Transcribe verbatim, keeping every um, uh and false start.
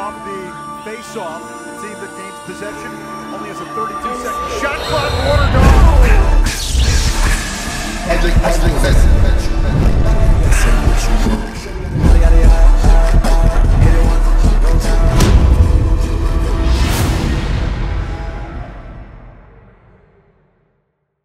from the face-off. The team that gains possession only has a thirty-two second shot clock. Water dog. Magic, magic, magic.